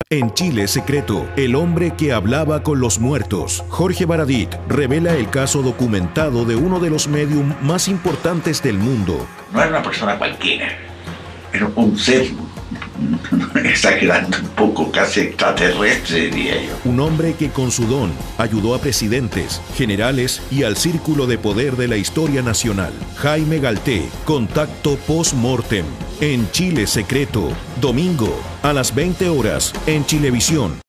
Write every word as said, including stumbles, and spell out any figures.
En Chile Secreto, el hombre que hablaba con los muertos, Jorge Baradit revela el caso documentado de uno de los medium más importantes del mundo. No era una persona cualquiera, era un ser, exagerando un poco, casi extraterrestre, diría yo. Un hombre que con su don ayudó a presidentes, generales y al círculo de poder de la historia nacional. Jaime Galté, contacto post-mortem. En Chile Secreto, domingo a las veinte horas en Chilevisión.